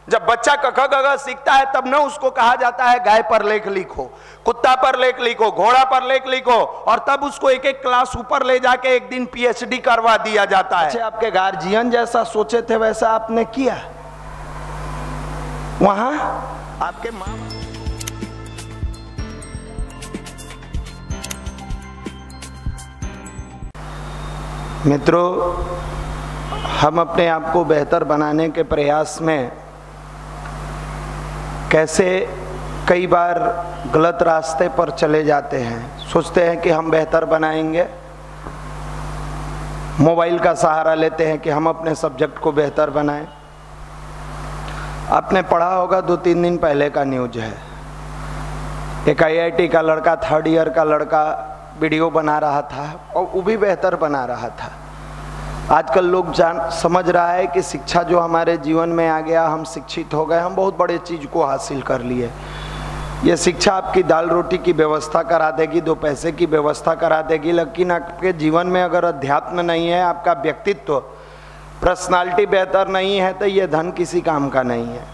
जब बच्चा क ख ग घ सीखता है तब न उसको कहा जाता है गाय पर लेख लिखो, कुत्ता पर लेख लिखो, घोड़ा पर लेख लिखो, और तब उसको एक एक क्लास ऊपर ले जाके एक दिन पीएचडी करवा दिया जाता है। अच्छा, आपके गार्जियन जैसा सोचे थे वैसा आपने किया? वहां आपके माँ मित्रों, हम अपने आप को बेहतर बनाने के प्रयास में कैसे कई बार गलत रास्ते पर चले जाते हैं। सोचते हैं कि हम बेहतर बनाएंगे, मोबाइल का सहारा लेते हैं कि हम अपने सब्जेक्ट को बेहतर बनाएं। आपने पढ़ा होगा, 2-3 दिन पहले का न्यूज है, एक आईआईटी का लड़का, 3rd ईयर का लड़का वीडियो बना रहा था और वो भी बेहतर बना रहा था। आजकल लोग समझ रहा है कि शिक्षा जो हमारे जीवन में आ गया, हम शिक्षित हो गए, हम बहुत बड़े चीज़ को हासिल कर लिए। ये शिक्षा आपकी दाल रोटी की व्यवस्था करा देगी, 2 पैसे की व्यवस्था करा देगी, लेकिन आपके जीवन में अगर अध्यात्म नहीं है, आपका व्यक्तित्व, पर्सनालिटी बेहतर नहीं है, तो ये धन किसी काम का नहीं है।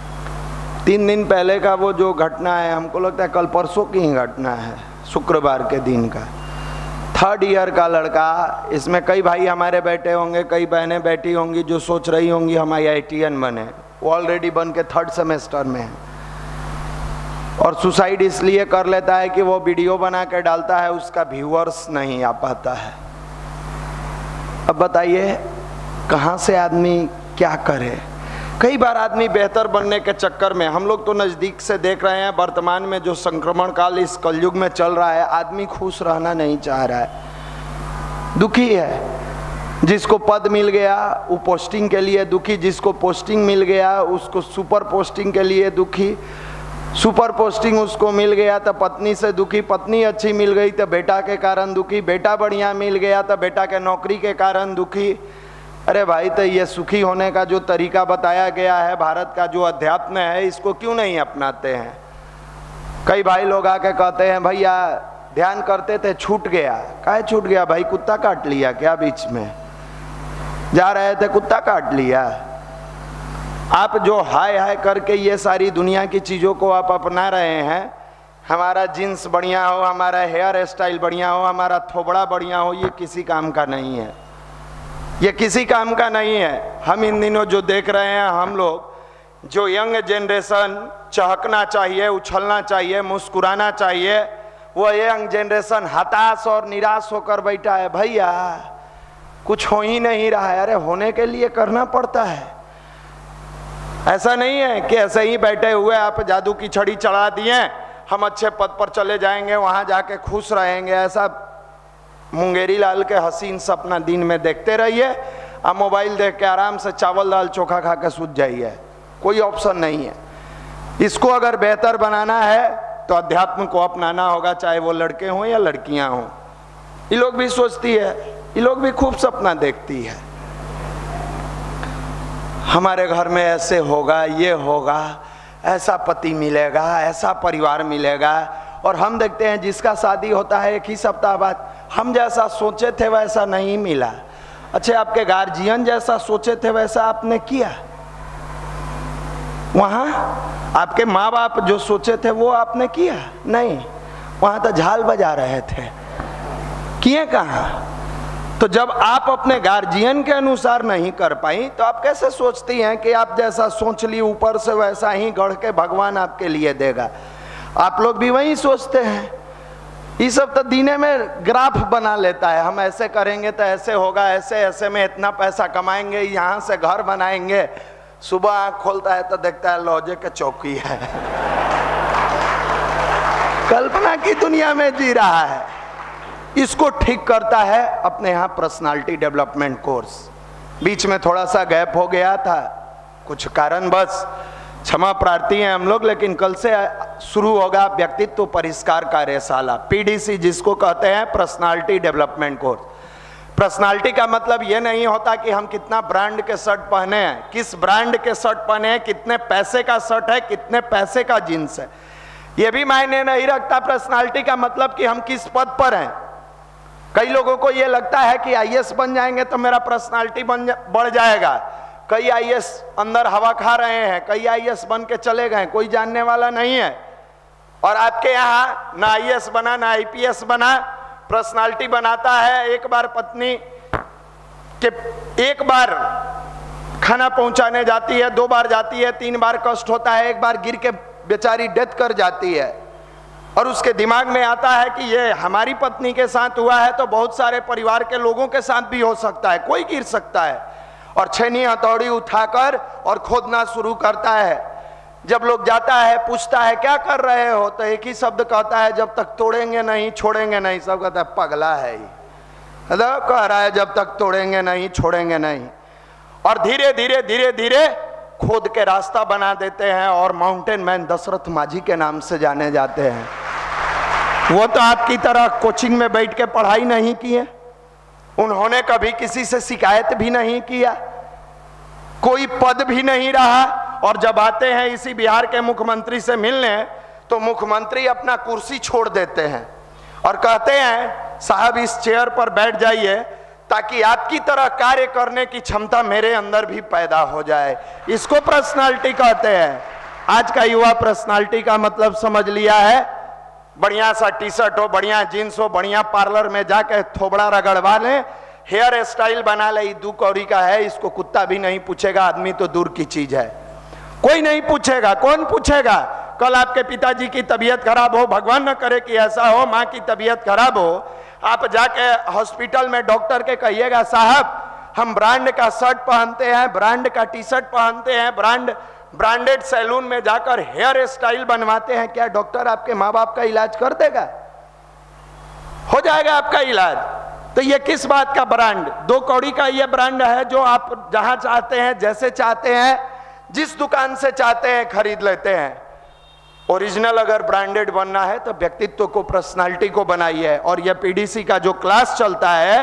3 दिन पहले का वो जो घटना है, हमको लगता है कल परसों की ही घटना है, शुक्रवार के दिन का, 3rd ईयर का लड़का। इसमें कई भाई हमारे बैठे होंगे, कई बहनें बैठी होंगी जो सोच रही होंगी हम IITian बने। वो ऑलरेडी बन के 3rd सेमेस्टर में है और सुसाइड इसलिए कर लेता है कि वो वीडियो बना के डालता है, उसका व्यूअर्स नहीं आ पाता है। अब बताइए कहाँ से आदमी क्या करे? कई बार आदमी बेहतर बनने के चक्कर में, हम लोग तो नज़दीक से देख रहे हैं वर्तमान में जो संक्रमण काल इस कलयुग में चल रहा है, आदमी खुश रहना नहीं चाह रहा है, दुखी है। जिसको पद मिल गया वो पोस्टिंग के लिए दुखी, जिसको पोस्टिंग मिल गया उसको सुपर पोस्टिंग के लिए दुखी, सुपर पोस्टिंग उसको मिल गया तो पत्नी से दुखी, पत्नी अच्छी मिल गई तो बेटा के कारण दुखी, बेटा बढ़िया मिल गया तो बेटा के नौकरी के कारण दुखी। अरे भाई, तो ये सुखी होने का जो तरीका बताया गया है, भारत का जो अध्यात्म है, इसको क्यों नहीं अपनाते हैं? कई भाई लोग आके कहते हैं भैया ध्यान करते थे छूट गया। काहे छूट गया भाई? कुत्ता काट लिया क्या? बीच में जा रहे थे कुत्ता काट लिया? आप जो हाय हाय करके ये सारी दुनिया की चीज़ों को आप अपना रहे हैं, हमारा जीन्स बढ़िया हो, हमारा हेयर स्टाइल बढ़िया हो, हमारा थोबड़ा बढ़िया हो, ये किसी काम का नहीं है, ये किसी काम का नहीं है। हम इन दिनों जो देख रहे हैं, हम लोग जो यंग जनरेशन चहकना चाहिए, उछलना चाहिए, मुस्कुराना चाहिए, वो यंग जनरेशन हताश और निराश होकर बैठा है। भैया कुछ हो ही नहीं रहा है। अरे होने के लिए करना पड़ता है। ऐसा नहीं है कि ऐसे ही बैठे हुए आप जादू की छड़ी चढ़ा दिए, हम अच्छे पद पर चले जाएंगे, वहाँ जाके खुश रहेंगे। ऐसा मुंगेरी लाल के हसीन सपना दिन में देखते रहिए, आप मोबाइल देख के आराम से चावल दाल चोखा खा के सूझ जाइए, कोई ऑप्शन नहीं है। इसको अगर बेहतर बनाना है तो अध्यात्म को अपनाना होगा, चाहे वो लड़के हों या लड़कियां हों। ये लोग भी सोचती है, ये लोग भी खूब सपना देखती है, हमारे घर में ऐसे होगा, ये होगा, ऐसा पति मिलेगा, ऐसा परिवार मिलेगा, और हम देखते हैं जिसका शादी होता है 1 ही सप्ताह बाद, हम जैसा सोचे थे वैसा नहीं मिला। अच्छा, आपके गार्जियन जैसा सोचे थे वैसा आपने किया? वहाँ आपके माँ बाप जो सोचे थे वो आपने किया? नहीं, वहाँ तो झाल बजा रहे थे, किए कहाँ? तो जब आप अपने गार्जियन के अनुसार नहीं कर पाई तो आप कैसे सोचती हैं कि आप जैसा सोच ली ऊपर से वैसा ही गढ़ के भगवान आपके लिए देगा? आप लोग भी वही सोचते हैं। ये सब तो दीने में ग्राफ बना लेता है, हम ऐसे करेंगे तो ऐसे होगा, ऐसे ऐसे में इतना पैसा कमाएंगे, यहाँ से घर बनाएंगे। सुबह आँख खोलता है तो देखता है लौजे के चौकी है। कल्पना की दुनिया में जी रहा है। इसको ठीक करता है अपने यहाँ पर्सनालिटी डेवलपमेंट कोर्स। बीच में थोड़ा सा गैप हो गया था, कुछ कारण बस, क्षमा प्रार्थी हैं हम लोग, लेकिन कल से शुरू होगा व्यक्तित्व परिष्कार कार्यशाला, PDC जिसको कहते हैं, पर्सनालिटी डेवलपमेंट कोर्स। पर्सनालिटी का मतलब ये नहीं होता कि हम कितना ब्रांड के शर्ट पहने हैं, किस ब्रांड के शर्ट पहने हैं, कितने पैसे का शर्ट है, कितने पैसे का जींस है, ये भी मायने नहीं रखता। पर्सनालिटी का मतलब कि हम किस पद पर हैं। कई लोगों को ये लगता है कि IAS बन जाएंगे तो मेरा पर्सनालिटी बढ़ जाएगा, कई आईएएस अंदर हवा खा रहे हैं, कई आईएएस बन के चले गए, कोई जानने वाला नहीं है। और आपके यहाँ ना आईएएस बना ना आईपीएस बना, पर्सनालिटी बनाता है। एक बार पत्नी के एक बार खाना पहुंचाने जाती है, 2 बार जाती है, 3 बार कष्ट होता है, एक बार गिर के बेचारी डेथ कर जाती है। और उसके दिमाग में आता है कि ये हमारी पत्नी के साथ हुआ है तो बहुत सारे परिवार के लोगों के साथ भी हो सकता है, कोई गिर सकता है। और छेनी हथौड़ी उठाकर और खोदना शुरू करता है। जब लोग जाता है, पूछता है क्या कर रहे हो, तो एक ही शब्द कहता है, जब तक तोड़ेंगे नहीं छोड़ेंगे नहीं। सब कहता है पगला है ही, मतलब कह रहा है जब तक तोड़ेंगे नहीं छोड़ेंगे नहीं। और धीरे धीरे धीरे धीरे खोद के रास्ता बना देते हैं और माउंटेन मैन दशरथ माझी के नाम से जाने जाते हैं। वो तो आपकी तरह कोचिंग में बैठ के पढ़ाई नहीं की है, उन्होंने कभी किसी से शिकायत भी नहीं किया, कोई पद भी नहीं रहा। और जब आते हैं इसी बिहार के मुख्यमंत्री से मिलने, तो मुख्यमंत्री अपना कुर्सी छोड़ देते हैं और कहते हैं साहब इस चेयर पर बैठ जाइए ताकि आपकी तरह कार्य करने की क्षमता मेरे अंदर भी पैदा हो जाए। इसको पर्सनालिटी कहते हैं। आज का युवा पर्सनालिटी का मतलब समझ लिया है। बढ़िया सा टी शर्ट हो, बढ़िया जींस हो, बढ़िया पार्लर में जाके थोबड़ा रगड़वा ले, हेयर स्टाइल बना ले, 2 कौड़ी का है, इसको कुत्ता भी नहीं पूछेगा, आदमी तो दूर की चीज है, कोई नहीं पूछेगा। कौन पूछेगा? कल आपके पिताजी की तबीयत खराब हो, भगवान न करे कि ऐसा हो, माँ की तबीयत खराब हो, आप जाके हॉस्पिटल में डॉक्टर के कहिएगा साहब हम ब्रांड का शर्ट पहनते हैं, ब्रांड का टी शर्ट पहनते हैं, ब्रांडेड सैलून में जाकर हेयर स्टाइल बनवाते हैं, क्या डॉक्टर आपके माँ बाप का इलाज कर देगा? हो जाएगा आपका इलाज। तो ये किस बात का ब्रांड? 2 कौड़ी का ये ब्रांड है जो आप जहां चाहते हैं, जैसे चाहते हैं, जिस दुकान से चाहते हैं खरीद लेते हैं। ओरिजिनल अगर ब्रांडेड बनना है तो व्यक्तित्व को, पर्सनालिटी को बनाइए। और यह पीडीसी का जो क्लास चलता है,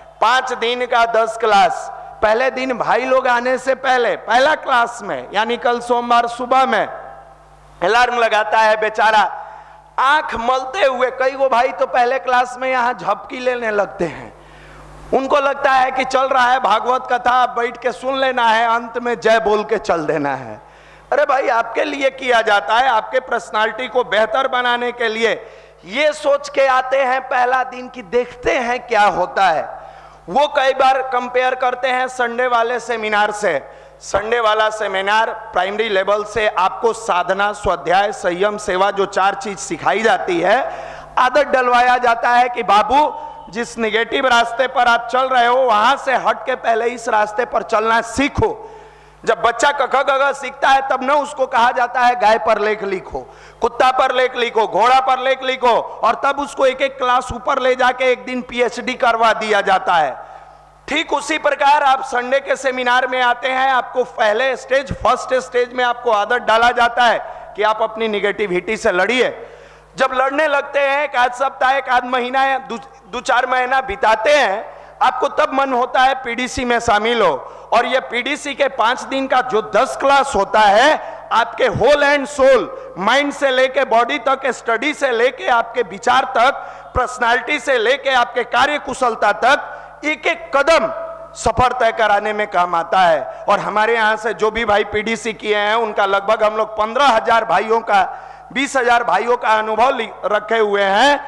5 दिन का 10 क्लास, पहले दिन भाई लोग आने से पहले पहला क्लास में, यानी कल सोमवार सुबह में अलार्म लगाता है बेचारा, आंख मलते हुए। कई वो भाई तो पहले क्लास में यहां झपकी लेने लगते हैं, उनको लगता है कि चल रहा है भागवत कथा, बैठ के सुन लेना है, अंत में जय बोल के चल देना है। अरे भाई आपके लिए किया जाता है, आपके पर्सनालिटी को बेहतर बनाने के लिए। ये सोच के आते हैं पहला दिन की देखते हैं क्या होता है। वो कई बार कंपेयर करते हैं संडे वाले सेमिनार से। संडे वाला सेमिनार प्राइमरी लेवल से आपको साधना, स्वाध्याय, संयम, सेवा, जो 4 चीज सिखाई जाती है, आदत डलवाया जाता है कि बाबू जिस निगेटिव रास्ते पर आप चल रहे हो वहां से हट के पहले इस रास्ते पर चलना सीखो। जब बच्चा क ख ग घ सीखता है तब न उसको कहा जाता है गाय पर लेख लिखो, कुत्ता पर लेख लिखो, घोड़ा पर लेख लिखो, और तब उसको एक एक क्लास ऊपर ले जाके एक दिन पीएचडी करवा दिया जाता है। ठीक उसी प्रकार आप संडे के सेमिनार में आते हैं, आपको पहले स्टेज, फर्स्ट स्टेज में आपको आदत डाला जाता है कि आप अपनी निगेटिविटी से लड़िए। जब लड़ने लगते हैं, 1 आध सप्ताह, 1 आध महीना, 2-4 महीना बिताते हैं, आपको तब मन होता है पीडीसी में शामिल हो। और ये पीडीसी के 5 दिन का जो 10 क्लास होता है, आपके होल एंड सोल, माइंड से लेके बॉडी तक, स्टडी से लेके आपके विचार तक, पर्सनालिटी से लेके आपके कार्य कुशलता तक, एक एक कदम सफर तय कराने में काम आता है। और हमारे यहाँ से जो भी भाई पीडीसी किए हैं, उनका लगभग हम लोग 15,000 भाइयों का, 20,000 भाइयों का अनुभव रखे हुए हैं।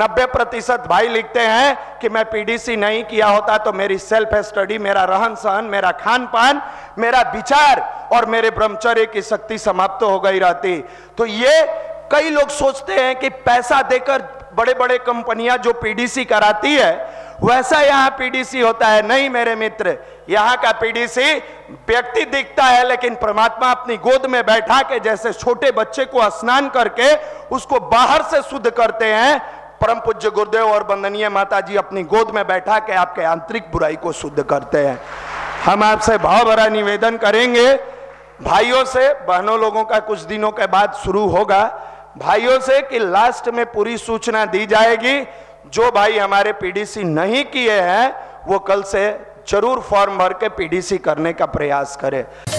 90% भाई लिखते हैं कि मैं पीडीसी नहीं किया होता तो मेरी सेल्फ स्टडी, मेरा रहन सहन, मेरा खान पान, मेरा विचार और मेरे ब्रह्मचर्य की शक्ति समाप्त हो गई रहती। तो ये कई लोग सोचते हैं कि पैसा देकर बड़े बड़े कंपनियां जो पीडीसी कराती है वैसा यहाँ पीडीसी होता है। नहीं मेरे मित्र, यहाँ का पीडीसी व्यक्ति दिखता है, लेकिन परमात्मा अपनी गोद में बैठा के, जैसे छोटे बच्चे को स्नान करके उसको बाहर से शुद्ध करते हैं, परम पूज्य गुरुदेव और वंदनीय माता जी अपनी गोद में बैठा के आपके आंतरिक बुराई को शुद्ध करते हैं। हम आपसे भाव भरा निवेदन करेंगे, भाइयों से, बहनों लोगों का कुछ दिनों के बाद शुरू होगा, भाइयों से कि लास्ट में पूरी सूचना दी जाएगी। जो भाई हमारे पीडीसी नहीं किए हैं वो कल से जरूर फॉर्म भर के पीडीसी करने का प्रयास करें।